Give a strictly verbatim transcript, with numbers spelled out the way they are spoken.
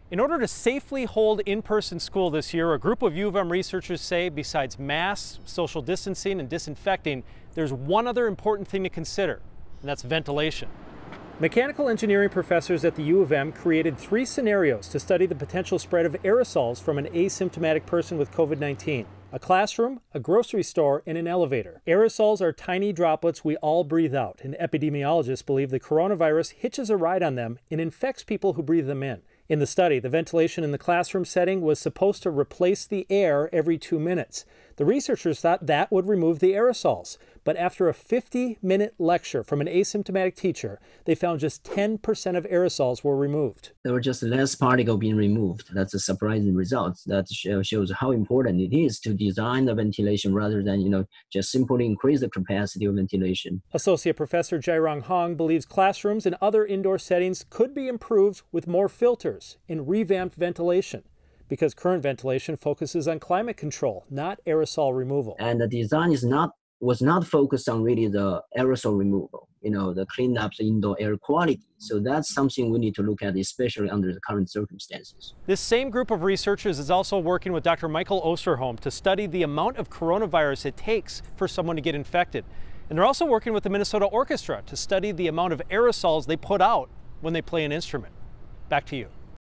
In order to safely hold in-person school this year, a group of U of M researchers say besides masks, social distancing, and disinfecting, there's one other important thing to consider, and that's ventilation. Mechanical engineering professors at the U of M created three scenarios to study the potential spread of aerosols from an asymptomatic person with COVID nineteen. A classroom, a grocery store, and an elevator. Aerosols are tiny droplets we all breathe out, and epidemiologists believe the coronavirus hitches a ride on them and infects people who breathe them in. In the study, the ventilation in the classroom setting was supposed to replace the air every two minutes. The researchers thought that would remove the aerosols, but after a fifty minute lecture from an asymptomatic teacher, they found just ten percent of aerosols were removed. There were just less particles being removed. That's a surprising result. That shows how important it is to design the ventilation rather than, you know, just simply increase the capacity of ventilation. Associate Professor Jairong Hong believes classrooms and other indoor settings could be improved with more filters and revamped ventilation, because current ventilation focuses on climate control, not aerosol removal. And the design is not was not focused on really the aerosol removal, you know, the cleanup, the indoor air quality. So that's something we need to look at, especially under the current circumstances. This same group of researchers is also working with Doctor Michael Osterholm to study the amount of coronavirus it takes for someone to get infected. And they're also working with the Minnesota Orchestra to study the amount of aerosols they put out when they play an instrument. Back to you.